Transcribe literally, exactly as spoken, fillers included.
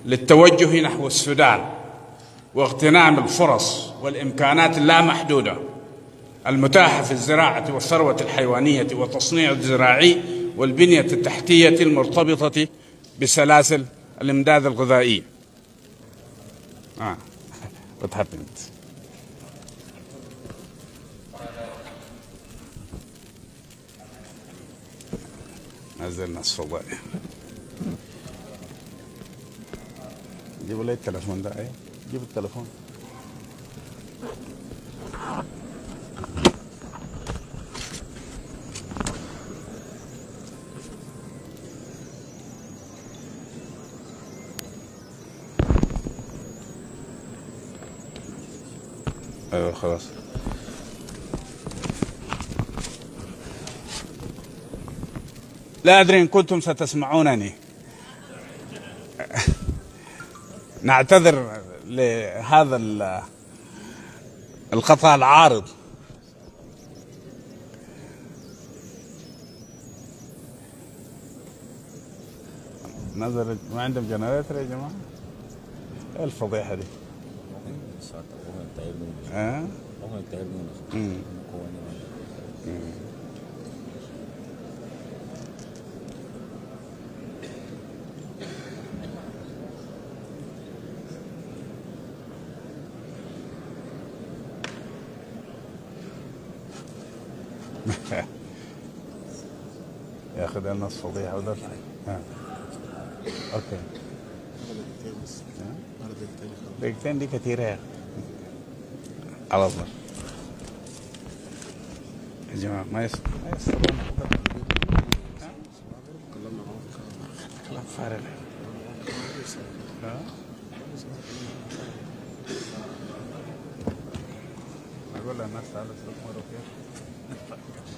للتوجه نحو السودان واغتنام الفرص والإمكانات اللامحدودة المتاحة في الزراعة والثروة الحيوانية والتصنيع الزراعي والبنية التحتية المرتبطة بسلاسل الإمداد الغذائي. آه. What happened? نزلنا الصبايا. جيبوا لي التلفون ده. ايه جيب التلفون. ايوه خلاص. لا أدري إن كنتم ستسمعونني. نعتذر لهذا القطع العارض. نزل ما عندهم جنريتر يا جماعة؟ ايه الفضيحة دي؟ ها؟ امم ياخذ لنا فضيحة ولا ها اوكي دقيقتين دي كثيرة يا على الله يا جماعة. ما يصير ما يصير كلام فارغ. أقول للناس تعالوا تمروا كيف